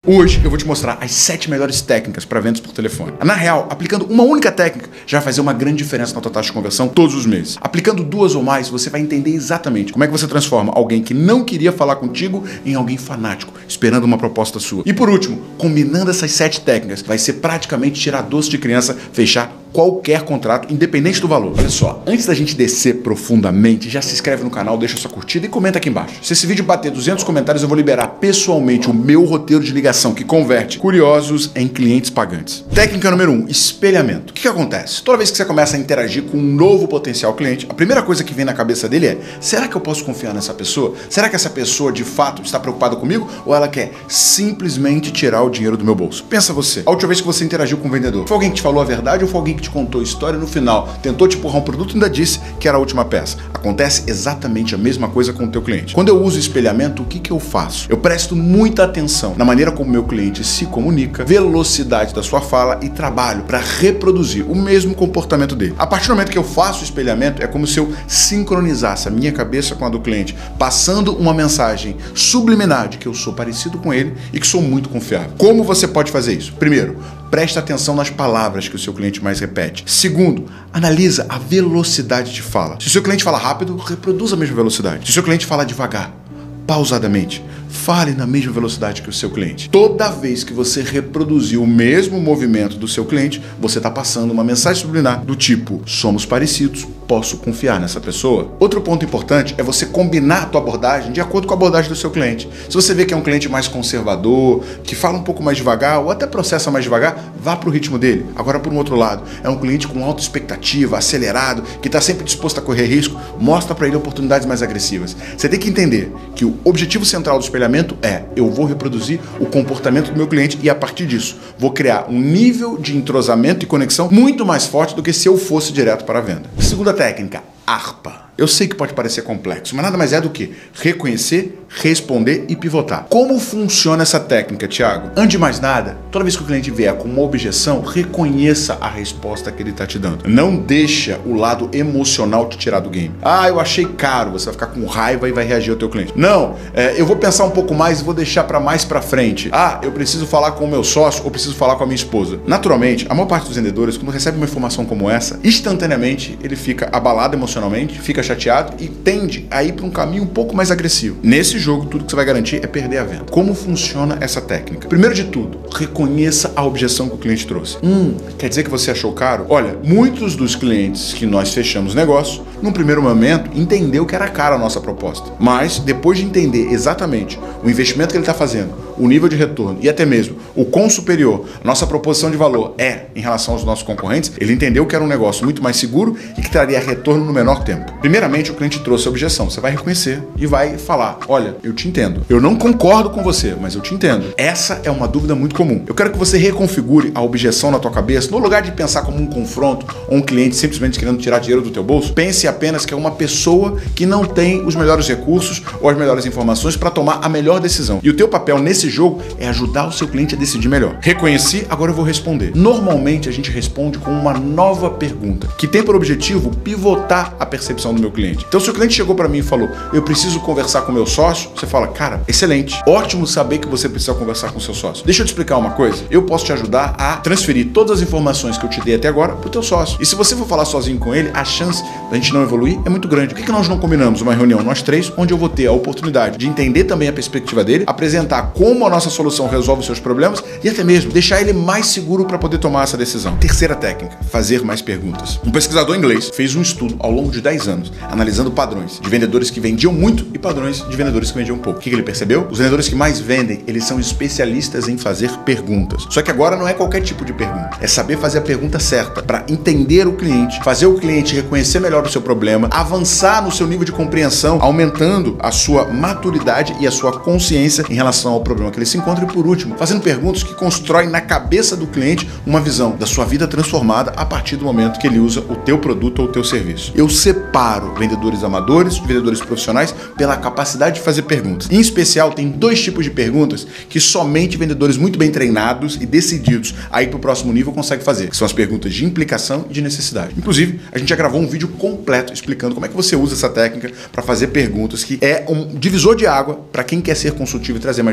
Hoje eu vou te mostrar as 7 melhores técnicas para vendas por telefone. Na real, aplicando uma única técnica já vai fazer uma grande diferença na tua taxa de conversão todos os meses. Aplicando 2 ou mais, você vai entender exatamente como é que você transforma alguém que não queria falar contigo em alguém fanático, esperando uma proposta sua. E por último, combinando essas 7 técnicas, vai ser praticamente tirar doce de criança, fechar qualquer contrato, independente do valor. Olha só, antes da gente descer profundamente, já se inscreve no canal, deixa sua curtida e comenta aqui embaixo. Se esse vídeo bater 200 comentários, eu vou liberar pessoalmente o meu roteiro de ligação que converte curiosos em clientes pagantes. Técnica número 1, espelhamento. O que acontece? Toda vez que você começa a interagir com um novo potencial cliente, a primeira coisa que vem na cabeça dele é: será que eu posso confiar nessa pessoa? Será que essa pessoa de fato está preocupada comigo? Ou ela quer simplesmente tirar o dinheiro do meu bolso? Pensa você. A última vez que você interagiu com um vendedor, foi alguém que te falou a verdade ou foi alguém que te contou a história no final, tentou te empurrar um produto e ainda disse que era a última peça? Acontece exatamente a mesma coisa com o teu cliente. Quando eu uso espelhamento, o que eu faço? Eu presto muita atenção na maneira como o meu cliente se comunica, velocidade da sua fala e trabalho para reproduzir o mesmo comportamento dele. A partir do momento que eu faço o espelhamento, é como se eu sincronizasse a minha cabeça com a do cliente, passando uma mensagem subliminar de que eu sou parecido com ele e que sou muito confiável. Como você pode fazer isso? Primeiro, presta atenção nas palavras que o seu cliente mais repete. Segundo, analisa a velocidade de fala. Se o seu cliente fala rápido, reproduza a mesma velocidade. Se o seu cliente fala devagar, pausadamente, fale na mesma velocidade que o seu cliente. Toda vez que você reproduzir o mesmo movimento do seu cliente, você está passando uma mensagem subliminar do tipo: somos parecidos, posso confiar nessa pessoa. Outro ponto importante é você combinar a tua abordagem de acordo com a abordagem do seu cliente. Se você vê que é um cliente mais conservador, que fala um pouco mais devagar ou até processa mais devagar, vá para o ritmo dele. Agora, por um outro lado, é um cliente com alta expectativa, acelerado, que está sempre disposto a correr risco, mostra para ele oportunidades mais agressivas. Você tem que entender que o objetivo central do espelhamento é: eu vou reproduzir o comportamento do meu cliente e a partir disso vou criar um nível de entrosamento e conexão muito mais forte do que se eu fosse direto para a venda. Segunda técnica, ARPA. Eu sei que pode parecer complexo, mas nada mais é do que reconhecer, responder e pivotar. Como funciona essa técnica, Thiago? Antes de mais nada, toda vez que o cliente vier com uma objeção, reconheça a resposta que ele está te dando. Não deixa o lado emocional te tirar do game. Ah, eu achei caro, você vai ficar com raiva e vai reagir ao teu cliente. Não, eu vou pensar um pouco mais e vou deixar para mais para frente. Ah, eu preciso falar com o meu sócio ou preciso falar com a minha esposa. Naturalmente, a maior parte dos vendedores, quando recebe uma informação como essa, instantaneamente ele fica abalado emocionalmente, fica chateado e tende a ir para um caminho um pouco mais agressivo. Nesse jogo, tudo que você vai garantir é perder a venda. Como funciona essa técnica? Primeiro de tudo, reconheça a objeção que o cliente trouxe. Quer dizer que você achou caro? Olha, muitos dos clientes que nós fechamos negócio, num primeiro momento, entendeu que era cara a nossa proposta. Mas, depois de entender exatamente o investimento que ele está fazendo, o nível de retorno e até mesmo o quão superior a nossa proposição de valor é em relação aos nossos concorrentes, ele entendeu que era um negócio muito mais seguro e que traria retorno no menor tempo. Primeiramente, o cliente trouxe a objeção. Você vai reconhecer e vai falar: olha, eu te entendo. Eu não concordo com você, mas eu te entendo. Essa é uma dúvida muito comum. Eu quero que você reconfigure a objeção na tua cabeça. No lugar de pensar como um confronto ou um cliente simplesmente querendo tirar dinheiro do teu bolso, pense apenas que é uma pessoa que não tem os melhores recursos ou as melhores informações para tomar a melhor decisão. E o teu papel nesse jogo é ajudar o seu cliente a decidir melhor. Reconheci, agora eu vou responder. Normalmente a gente responde com uma nova pergunta que tem por objetivo pivotar a percepção do meu cliente. Então, se o cliente chegou para mim e falou: eu preciso conversar com o meu sócio, você fala: cara, excelente, ótimo saber que você precisa conversar com o seu sócio. Deixa eu te explicar uma coisa. Eu posso te ajudar a transferir todas as informações que eu te dei até agora pro teu sócio. E se você for falar sozinho com ele, a chance da gente não evoluir é muito grande. Por que nós não combinamos uma reunião nós três, onde eu vou ter a oportunidade de entender também a perspectiva dele, apresentar como a nossa solução resolve os seus problemas e até mesmo deixar ele mais seguro para poder tomar essa decisão. Terceira técnica, fazer mais perguntas. Um pesquisador inglês fez um estudo ao longo de 10 anos, analisando padrões de vendedores que vendiam muito e padrões de vendedores que vendiam pouco. O que ele percebeu? Os vendedores que mais vendem, eles são especialistas em fazer perguntas. Só que agora não é qualquer tipo de pergunta. É saber fazer a pergunta certa para entender o cliente, fazer o cliente reconhecer melhor o seu problema, avançar no seu nível de compreensão, aumentando a sua maturidade e a sua consciência em relação ao problema que ele se encontra. E por último, fazendo perguntas que constroem na cabeça do cliente uma visão da sua vida transformada a partir do momento que ele usa o teu produto ou o teu serviço. Eu separo vendedores amadores de vendedores profissionais pela capacidade de fazer perguntas. Em especial, tem 2 tipos de perguntas que somente vendedores muito bem treinados e decididos a ir para o próximo nível conseguem fazer, que são as perguntas de implicação e de necessidade. Inclusive, a gente já gravou um vídeo completo explicando como é que você usa essa técnica para fazer perguntas, que é um divisor de água para quem quer ser consultivo e trazer mais resultado,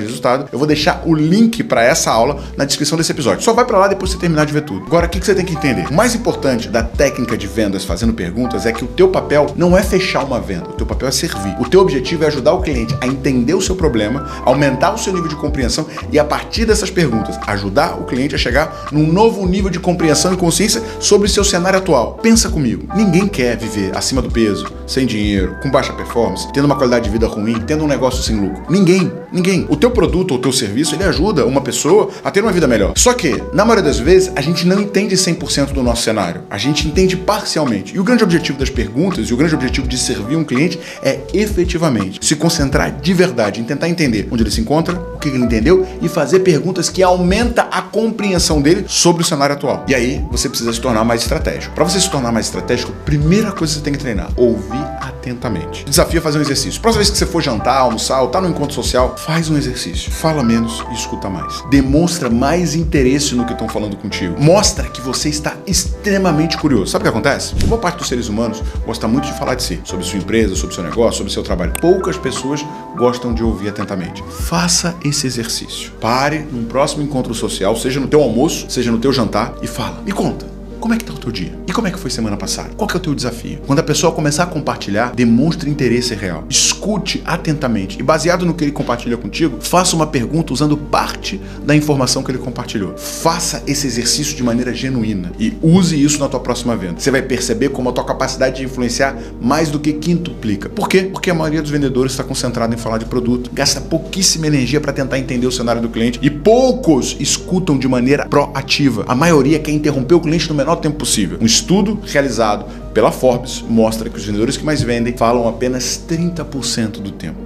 fechado, eu vou deixar o link para essa aula na descrição desse episódio. Só vai para lá depois que você terminar de ver tudo. Agora, o que você tem que entender? O mais importante da técnica de vendas fazendo perguntas é que o teu papel não é fechar uma venda, o teu papel é servir. O teu objetivo é ajudar o cliente a entender o seu problema, aumentar o seu nível de compreensão e, a partir dessas perguntas, ajudar o cliente a chegar num novo nível de compreensão e consciência sobre o seu cenário atual. Pensa comigo, ninguém quer viver acima do peso, sem dinheiro, com baixa performance, tendo uma qualidade de vida ruim, tendo um negócio sem lucro. Ninguém. O teu produto ou o teu serviço, ele ajuda uma pessoa a ter uma vida melhor. Só que, na maioria das vezes, a gente não entende 100% do nosso cenário. A gente entende parcialmente. E o grande objetivo das perguntas e o grande objetivo de servir um cliente é efetivamente se concentrar de verdade em tentar entender onde ele se encontra, o que ele entendeu e fazer perguntas que aumentam a compreensão dele sobre o cenário atual. E aí, você precisa se tornar mais estratégico. Para você se tornar mais estratégico, a primeira coisa que você tem que treinar, ouvir atentamente. Desafio é fazer um exercício. Próxima vez que você for jantar, almoçar ou tá no encontro social, faz um exercício. Fala menos e escuta mais. Demonstra mais interesse no que estão falando contigo. Mostra que você está extremamente curioso. Sabe o que acontece? A maior parte dos seres humanos gosta muito de falar de si, sobre sua empresa, sobre seu negócio, sobre seu trabalho. Poucas pessoas gostam de ouvir atentamente. Faça esse exercício. Pare num próximo encontro social, seja no teu almoço, seja no teu jantar, e fala. Me conta. Como é que tá o teu dia? E como é que foi semana passada? Qual que é o teu desafio? Quando a pessoa começar a compartilhar, demonstre interesse real. Escute atentamente e, baseado no que ele compartilha contigo, faça uma pergunta usando parte da informação que ele compartilhou. Faça esse exercício de maneira genuína e use isso na tua próxima venda. Você vai perceber como a tua capacidade de influenciar mais do que quintuplica. Por quê? Porque a maioria dos vendedores está concentrada em falar de produto, gasta pouquíssima energia para tentar entender o cenário do cliente e poucos escutam de maneira proativa. A maioria quer interromper o cliente no menor tempo possível. Um estudo realizado pela Forbes mostra que os vendedores que mais vendem falam apenas 30% do tempo.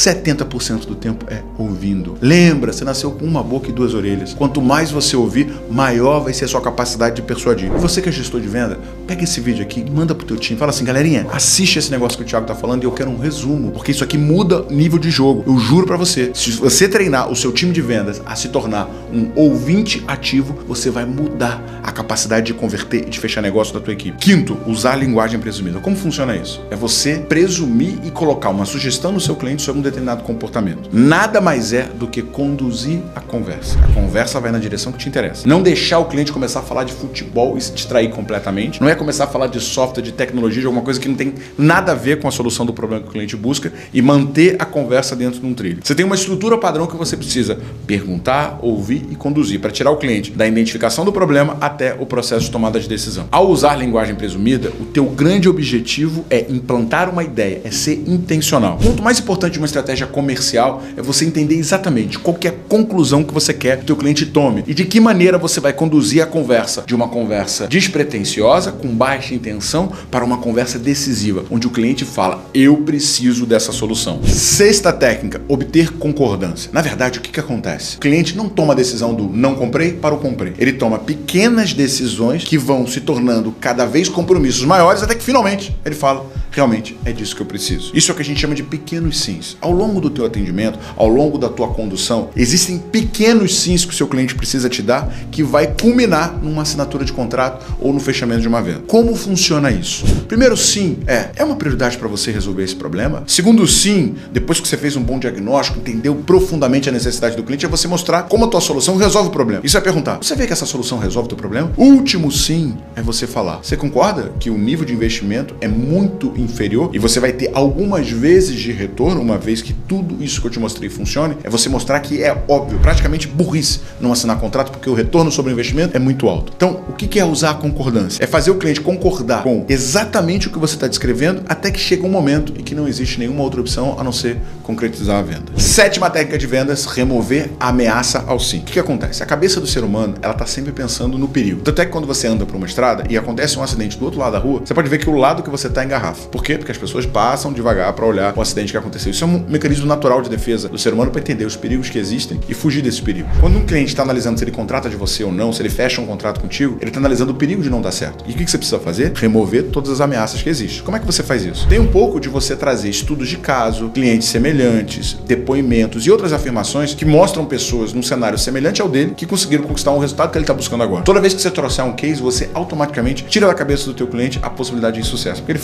70% do tempo é ouvindo. Lembra, você nasceu com uma boca e duas orelhas. Quanto mais você ouvir, maior vai ser a sua capacidade de persuadir. E você que é gestor de venda, pega esse vídeo aqui e manda pro teu time. Fala assim, galerinha, assiste esse negócio que o Thiago tá falando e eu quero um resumo, porque isso aqui muda nível de jogo. Eu juro pra você, se você treinar o seu time de vendas a se tornar um ouvinte ativo, você vai mudar a capacidade de converter e de fechar negócio da tua equipe. Quinto, usar a linguagem presumida. Como funciona isso? É você presumir e colocar uma sugestão no seu cliente sobre um determinado comportamento. Nada mais é do que conduzir a conversa. A conversa vai na direção que te interessa. Não deixar o cliente começar a falar de futebol e se distrair completamente. Não é começar a falar de software, de tecnologia, de alguma coisa que não tem nada a ver com a solução do problema que o cliente busca e manter a conversa dentro de um trilho. Você tem uma estrutura padrão que você precisa perguntar, ouvir e conduzir para tirar o cliente da identificação do problema até o processo de tomada de decisão. Ao usar linguagem presumida, o teu grande objetivo é implantar uma ideia, é ser intencional. O ponto mais importante de uma estratégia comercial é você entender exatamente qual que é a conclusão que você quer que o teu cliente tome e de que maneira você vai conduzir a conversa de uma conversa despretensiosa, com baixa intenção, para uma conversa decisiva, onde o cliente fala, eu preciso dessa solução. Sexta técnica, obter concordância. Na verdade, o que acontece? O cliente não toma a decisão do não comprei para o comprei. Ele toma pequenas decisões que vão se tornando cada vez compromissos maiores, até que finalmente ele fala, realmente é disso que eu preciso. Isso é o que a gente chama de pequenos sims. Ao longo do teu atendimento, ao longo da tua condução, existem pequenos sims que o seu cliente precisa te dar que vai culminar numa assinatura de contrato ou no fechamento de uma venda. Como funciona isso? Primeiro sim, é uma prioridade para você resolver esse problema? Segundo sim, depois que você fez um bom diagnóstico, entendeu profundamente a necessidade do cliente, é você mostrar como a tua solução resolve o problema. E você vai perguntar, você vê que essa solução resolve o teu problema? Último sim, é você falar. Você concorda que o nível de investimento é muito inferior e você vai ter algumas vezes de retorno, uma vez que tudo isso que eu te mostrei funcione? É você mostrar que é óbvio, praticamente burrice não assinar contrato, porque o retorno sobre o investimento é muito alto. Então, o que é usar a concordância? É fazer o cliente concordar com exatamente o que você está descrevendo até que chega um momento em que não existe nenhuma outra opção a não ser concretizar a venda. Sétima técnica de vendas, remover a ameaça ao sim. O que acontece? A cabeça do ser humano, ela está sempre pensando no perigo. Tanto é que quando você anda por uma estrada e acontece um acidente do outro lado da rua, você pode ver que o lado que você está engarrafa. Por quê? Porque as pessoas passam devagar para olhar o acidente que aconteceu. Isso é um mecanismo natural de defesa do ser humano para entender os perigos que existem e fugir desse perigo. Quando um cliente está analisando se ele contrata de você ou não, se ele fecha um contrato contigo, ele está analisando o perigo de não dar certo. E o que você precisa fazer? Remover todas as ameaças que existem. Como é que você faz isso? Tem um pouco de você trazer estudos de caso, clientes semelhantes, depoimentos e outras afirmações que mostram pessoas num cenário semelhante ao dele que conseguiram conquistar um resultado que ele está buscando agora. Toda vez que você trouxer um case, você automaticamente tira da cabeça do teu cliente a possibilidade de sucesso. Porque ele fala, poxa,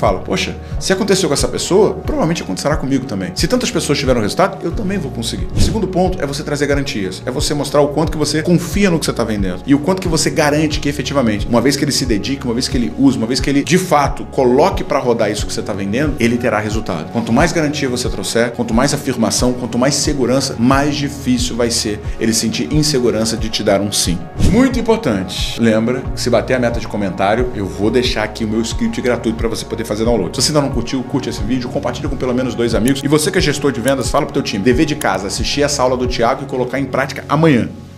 Poxa, se aconteceu com essa pessoa, provavelmente acontecerá comigo também. Se tantas pessoas tiveram resultado, eu também vou conseguir. O segundo ponto é você trazer garantias. É você mostrar o quanto que você confia no que você está vendendo e o quanto que você garante que efetivamente, uma vez que ele se dedique, uma vez que ele use, uma vez que ele de fato coloque para rodar isso que você está vendendo, ele terá resultado. Quanto mais garantia você trouxer, quanto mais afirmação, quanto mais segurança, mais difícil vai ser ele sentir insegurança de te dar um sim. Muito importante. Lembra que se bater a meta de comentário, eu vou deixar aqui o meu script gratuito para você poder fazer download. Se você ainda não curtiu, curte esse vídeo, compartilha com pelo menos 2 amigos. E você que é gestor de vendas, fala pro teu time, dever de casa, assistir essa aula do Thiago e colocar em prática amanhã.